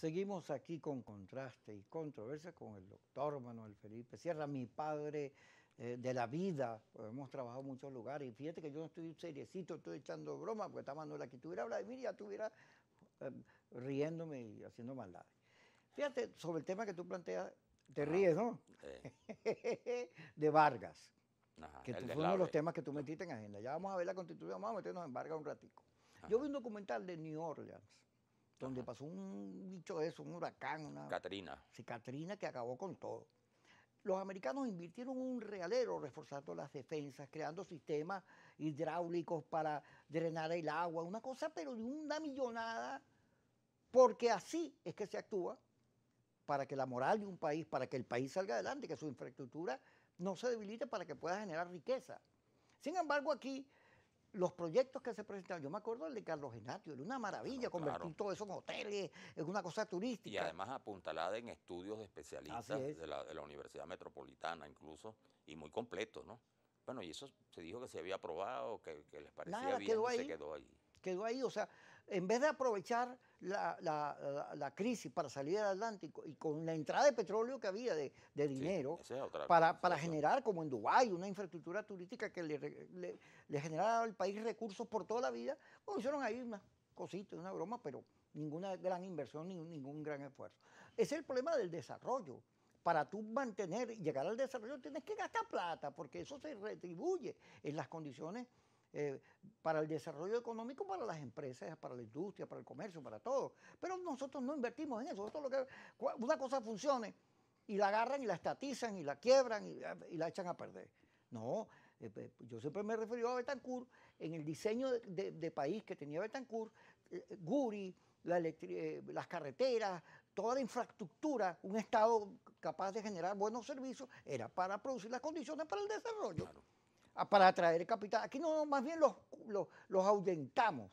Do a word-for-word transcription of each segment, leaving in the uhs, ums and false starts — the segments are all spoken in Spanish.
Seguimos aquí con Contraste y Controversia con el doctor Manuel Felipe Sierra, mi padre eh, de la vida. Pues hemos trabajado en muchos lugares y fíjate que yo no estoy seriecito, estoy echando broma, porque está Manuel aquí. Tuviera Vladimir, ya estuviera eh, riéndome y haciendo maldades. Fíjate, sobre el tema que tú planteas, te Ajá. ríes, ¿no? Eh, De Vargas, ajá, que el fue uno de los deslave. temas que tú Lo- metiste en agenda. Ya vamos a ver la Constitución, vamos a meternos en Vargas un ratico. Yo vi Ajá. un documental de New Orleans, donde Ajá. pasó un bicho de eso, un huracán, una Catrina. sí, Katrina, que acabó con todo. Los americanos invirtieron un realero reforzando las defensas, creando sistemas hidráulicos para drenar el agua, una cosa pero de una millonada, porque así es que se actúa para que la moral de un país, para que el país salga adelante, que su infraestructura no se debilite para que pueda generar riqueza. Sin embargo, aquí los proyectos que se presentaron, yo me acuerdo del de Carlos Ignacio, era una Ah, maravilla no, claro. convertir todo eso en hoteles, en una cosa Y turística. además apuntalada en estudios de Así especialistas es. de la, de la Universidad Metropolitana incluso, y muy completos, ¿no? Bueno, y eso se dijo que se había aprobado, que, que les parecía Nada, bien quedó y se ahí. quedó ahí. Quedó ahí, o sea, en vez de aprovechar la, la- la- la crisis para salir adelante y co- y con la entrada de petróleo que había de, de Sí, dinero esa es otra para, para situación. generar, como en Dubái, una infraestructura turística que le, re- le- le generaba al país recursos por toda la vida, pues hicieron ahí una cosita, una broma, pero ninguna gran inversión, ni ningún gran esfuerzo. Ese es el problema del desarrollo. Para tú mantener y llegar al desarrollo tienes que gastar plata, porque eso se retribuye en las condiciones eh, para el desarrollo económico, para las empresas, para la industria, para el comercio, para todo. Pero nosotros no invertimos en eso. Nosotros lo que, una cosa funcione y la agarran y la estatizan y la quiebran y, y la echan a perder. No, eh, yo siempre me he referido a Betancourt, en el diseño de, de, de país que tenía Betancourt, eh, Guri, la eh, las carreteras, toda la infraestructura, un Estado capaz de generar buenos servicios, era para producir las condiciones para el desarrollo, Claro. para atraer capital. Aquí no, más bien los, los, los ahuyentamos.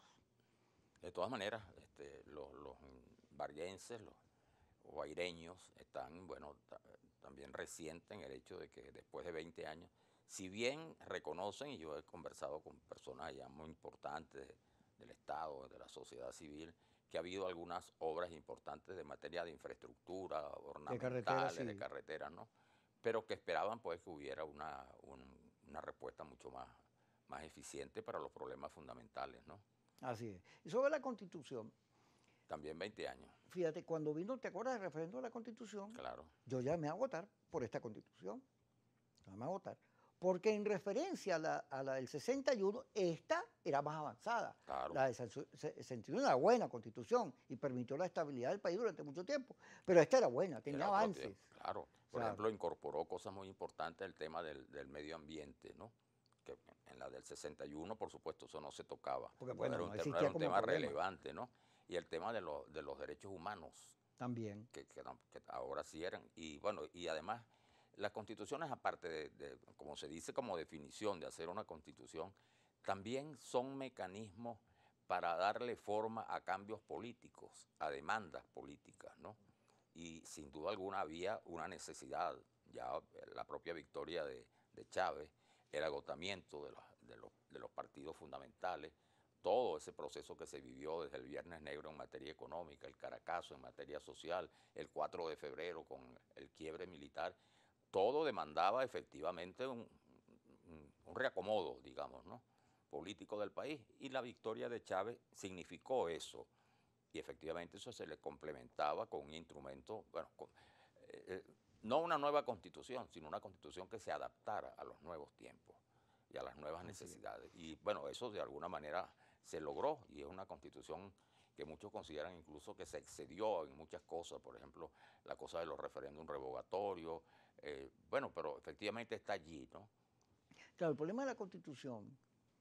De todas maneras, este, los, los varguenses, los guaireños, están, bueno, ta- también resienten el hecho de que después de veinte años, si bien reconocen, y yo he conversado con personas ya muy importantes de- del Estado, de la sociedad civil, que ha habido algunas obras importantes de materia de infraestructura, De carretera, ornamentales, de sí. carreteras, ¿no? Pero que esperaban pues que hubiera una, un- una respuesta mucho más, más eficiente para los problemas fundamentales, ¿no? Así es. Y sobre la Constitución, También veinte años, fíjate, cuando vino, ¿te acuerdas del referéndum de la Constitución? claro. Yo llamé a votar por esta Constitución. Llamé a votar. Porque en referencia a la, a la del sesenta y uno, esta era más avanzada. Claro, La del sesenta y uno era buena Constitución y permitió la estabilidad del país durante mucho tiempo. Pero esta era buena, tenía era otro tiempo, avances. claro. O Por sea, ejemplo, incorporó cosas muy importantes, el tema del, del medio ambiente, ¿no? Que en la del sesenta y uno, por supuesto, eso no se tocaba. porque No bueno, era no un, te- no era existía un como tema problema relevante, ¿no? Y el tema de, los de los derechos humanos, también. que, que no- que ahora sí eran. Y bueno, y además, las constituciones, aparte de, de, como se dice como definición de hacer una constitución, también son mecanismos para darle forma a cambios políticos, a demandas políticas, ¿no? Y sin duda alguna había una necesidad, ya la propia victoria de, de Chávez, el agotamiento de los, de, los, de los partidos fundamentales, todo ese proceso que se vivió desde el Viernes Negro en materia económica, el Caracazo en materia social, el cuatro de febrero con el quiebre militar, todo demandaba efectivamente un, un, un reacomodo, digamos, ¿no? político del país, y la victoria de Chávez significó eso, y efectivamente eso se le complementaba con un instrumento, bueno, con, eh, eh, no una nueva constitución, sino una constitución que se adaptara a los nuevos tiempos y a las nuevas Así es. necesidades. Y bueno, eso de alguna manera se logró, y es una constitución que muchos consideran incluso que se excedió en muchas cosas, por ejemplo, la cosa de los referéndums revocatorios, eh, bueno, pero efectivamente está allí, ¿no? Claro, el problema de la Constitución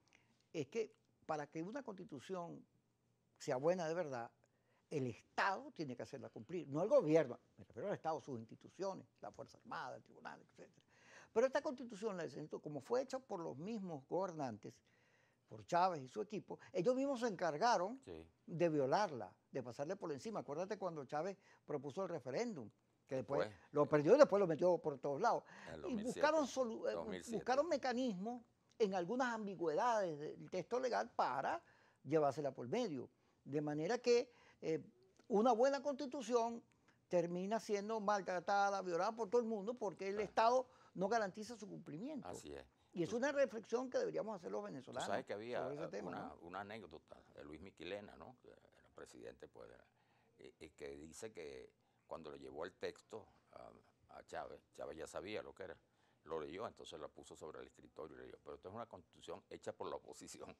es que para que una Constitución sea buena de verdad, el Estado tiene que hacerla cumplir, no el gobierno, me refiero al Estado, sus instituciones, la Fuerza Armada, el Tribunal, etcétera. Pero esta Constitución, la del como fue hecha por los mismos gobernantes, por Chávez y su equipo, ellos mismos se encargaron Sí, de violarla, de pasarle por encima. Acuérdate cuando Chávez propuso el referéndum, que después después, lo eh, perdió y después lo metió por todos lados. en el Y dos mil siete, buscaron, solu- eh, dos mil siete. buscaron mecanismos en algunas ambigüedades del texto legal para llevársela por medio. De manera que eh, una buena constitución termina siendo maltratada, violada por todo el mundo porque el Claro. Estado no garantiza su cumplimiento. Así es. Y es Tú- una reflexión que deberíamos hacer los Tú venezolanos sabes que había sobre ese eh, tema, una, ¿no? una anécdota de Luis Miquilena, ¿no? Que era presidente, pues, era, y, y que dice que cuando le llevó el texto a, a Chávez, Chávez ya sabía lo que era, lo leyó, entonces la puso sobre el escritorio y leyó, pero esto es una constitución hecha por la oposición.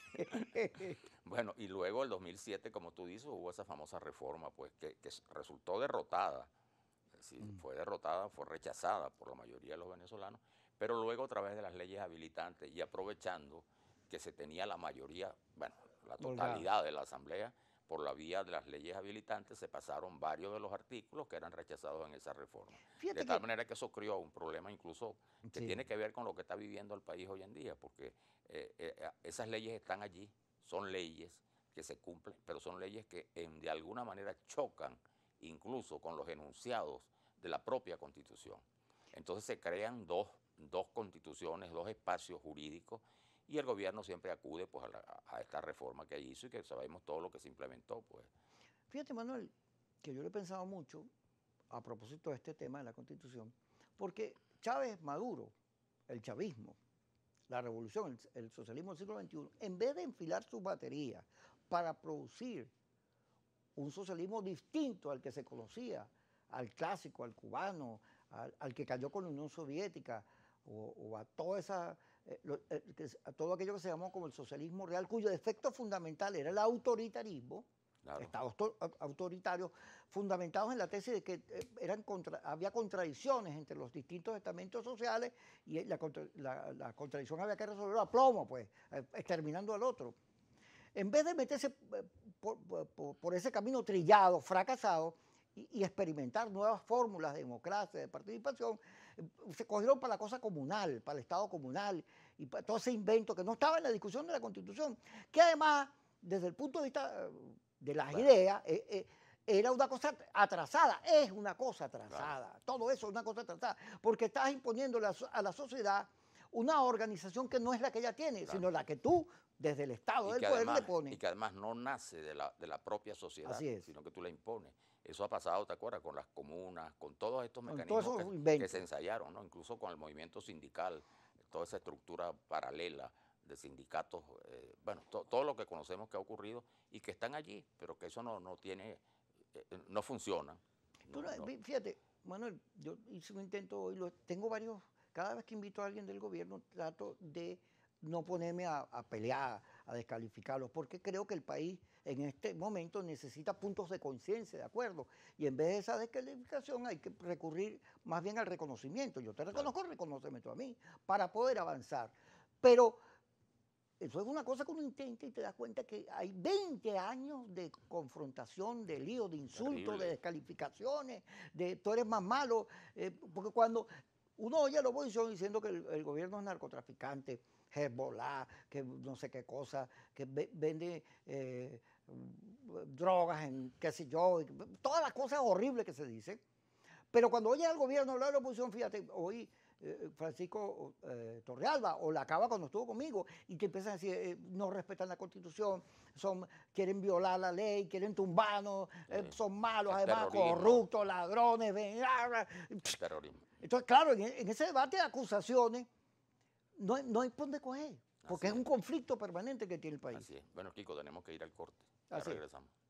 Bueno, y luego el dos mil siete, como tú dices, hubo esa famosa reforma, pues, que, que s- resultó derrotada. Sí, Mm. fue derrotada, fue rechazada por la mayoría de los venezolanos, pero luego a través de las leyes habilitantes y aprovechando que se tenía la mayoría, bueno, la Holgada. totalidad de la Asamblea, por la vía de las leyes habilitantes se pasaron varios de los artículos que eran rechazados en esa reforma. Fíjate De tal que manera que eso creó un problema incluso que sí, tiene que ver con lo que está viviendo el país hoy en día, porque eh, eh, esas leyes están allí, son leyes que se cumplen, pero son leyes que en- de alguna manera chocan incluso con los enunciados de la propia Constitución. Entonces se crean dos, dos constituciones, dos espacios jurídicos, y el gobierno siempre acude, pues, a, la- a esta reforma que hizo y que sabemos todo lo que se implementó, pues. fíjate, Manuel, que yo lo he pensado mucho a propósito de este tema de la Constitución, porque Chávez Maduro, el chavismo, la revolución, el, el socialismo del siglo veintiuno, en vez de enfilar sus baterías para producir un socialismo distinto al que se conocía, al clásico, al cubano, al, al que cayó con la Unión Soviética, o, o a, toda esa, eh, lo, eh, que, a todo aquello que se llamó como el socialismo real, cuyo defecto fundamental era el autoritarismo, Claro. estados autoritarios fundamentados en la tesis de que eh, eran contra, había contradicciones entre los distintos estamentos sociales y la, la, la contradicción había que resolverla a plomo, pues, eh, exterminando al otro. En vez de meterse eh, por, por, por ese camino trillado, fracasado, y, y experimentar nuevas fórmulas de democracia, de participación, eh, se cogieron para la cosa comunal, para el Estado comunal, y para todo ese invento que no estaba en la discusión de la Constitución, que además, desde el punto de vista de las Claro. ideas, eh, eh, era una cosa atrasada, es una cosa atrasada, Claro. todo eso es una cosa atrasada, porque estás imponiéndole a, a la sociedad una organización que no es la que ella tiene, Claro. sino la que tú, desde el Estado Y del que, poder, además, le pones. y que además no nace de la, de la propia sociedad, Así es. sino que tú la impones. Eso ha pasado, ¿te acuerdas? Con las comunas, con todos estos Con mecanismos todos esos que, inventos. que se ensayaron, ¿no? Incluso con el movimiento sindical, toda esa estructura paralela de sindicatos, eh, bueno, to- todo lo que conocemos que ha ocurrido y que están allí, pero que eso no, no tiene, eh, no funciona. Tú No, no- no. Fíjate, Manuel, yo hice un intento hoy, lo- tengo varios, cada vez que invito a alguien del gobierno trato de no ponerme a, a pelear, a descalificarlos, porque creo que el país en este momento necesita puntos de conciencia, ¿de acuerdo? Y en vez de esa descalificación hay que recurrir más bien al reconocimiento. Yo te reconozco, reconóceme tú a mí, para poder avanzar. Pero eso es una cosa que uno intenta y te das cuenta que hay veinte años de confrontación, de lío, de insultos, Terrible. de descalificaciones, de tú eres más malo, eh, porque cuando uno oye a la oposición diciendo que el, el gobierno es narcotraficante, Hezbollah, que no sé qué cosa, que ve, vende eh, drogas en qué sé yo, todas las cosas horribles que se dicen, pero cuando oye al gobierno hablar de la oposición, fíjate, hoy eh, Francisco eh, Torrealba o la acaba cuando estuvo conmigo y te empiezan a decir, eh, no respetan la Constitución, son, quieren violar la ley, quieren tumbarnos, eh, Sí. son malos, El además terrorismo. corruptos, ladrones, ven, ah, ah. Terrorismo. Entonces, claro, en, en ese debate de acusaciones no, hay- no hay por dónde coger, porque Así es un es. conflicto permanente que tiene el país. Así es. Bueno, Kiko, tenemos que ir al corte. Ya Así es. regresamos.